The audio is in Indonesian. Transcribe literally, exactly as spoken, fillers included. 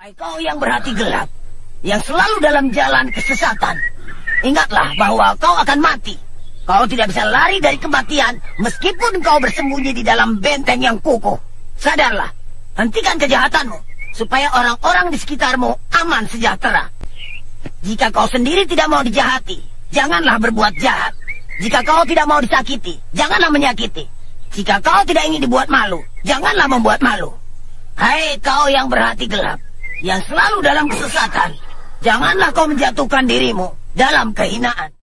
Hai kau yang berhati gelap, yang selalu dalam jalan kesesatan, ingatlah bahwa kau akan mati. Kau tidak bisa lari dari kematian meskipun kau bersembunyi di dalam benteng yang kukuh. Sadarlah, hentikan kejahatanmu, supaya orang-orang di sekitarmu aman sejahtera. Jika kau sendiri tidak mau dijahati, janganlah berbuat jahat. Jika kau tidak mau disakiti, janganlah menyakiti. Jika kau tidak ingin dibuat malu, janganlah membuat malu. Hai kau yang berhati gelap, yang selalu dalam kesesatan, janganlah kau menjatuhkan dirimu dalam kehinaan.